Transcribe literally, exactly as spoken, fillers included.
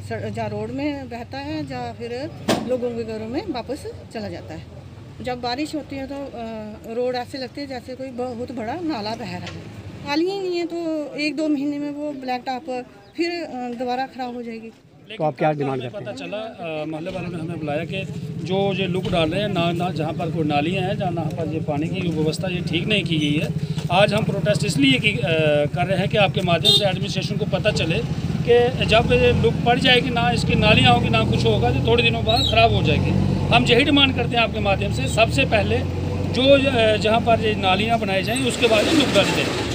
जहाँ रोड में बहता है, जहाँ फिर लोगों के घरों में वापस चला जाता है। जब बारिश होती है तो रोड ऐसे लगती है जैसे कोई बहुत बड़ा नाला बह रहा है। नालियाँ ही नहीं है तो एक दो महीने में वो ब्लैक टॉप फिर दोबारा ख़राब हो जाएगी। तो आप क्या डिमांड करते हैं? पता चला मोहल्ले वालों ने हमें बुलाया कि जो ये लुक डाल रहे हैं ना ना जहाँ पर कोई नालियाँ हैं, जहाँ यहाँ पर ये पानी की व्यवस्था ये ठीक नहीं की गई है। आज हम प्रोटेस्ट इसलिए की कर रहे हैं कि आपके माध्यम से एडमिनिस्ट्रेशन को पता चले कि जब ये लुक पड़ जाएगी, ना इसकी नालियाँ होगी ना कुछ होगा, तो थोड़े दिनों बाद ख़राब हो जाएगी। हम यही डिमांड करते हैं आपके माध्यम से, सबसे पहले जो जहाँ पर ये नालियाँ बनाई जाएँ उसके बाद लुक डाली जाए।